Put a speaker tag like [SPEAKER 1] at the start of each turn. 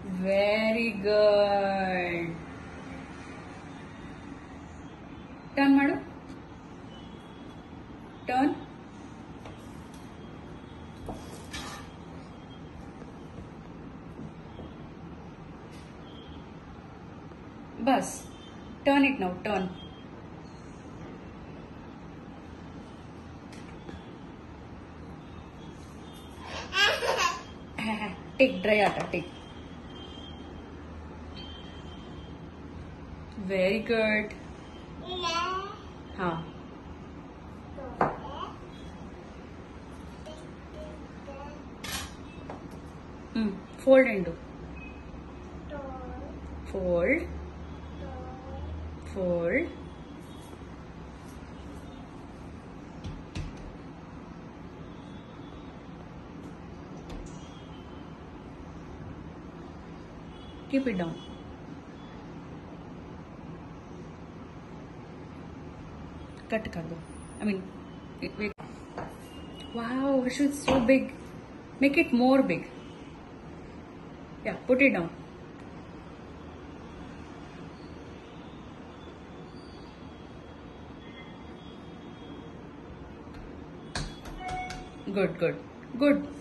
[SPEAKER 1] Very good. Turn ಮಾಡು. Turn. Bus. Turn it now. Turn. Take dry atta. Take. Very good. हाँ. Fold and do. Fold. Fold. Keep it down. Cut कर दो. I mean, wait. Wow, Harshu, it's so big. Make it more big. Yeah, put it down. Good, good, good.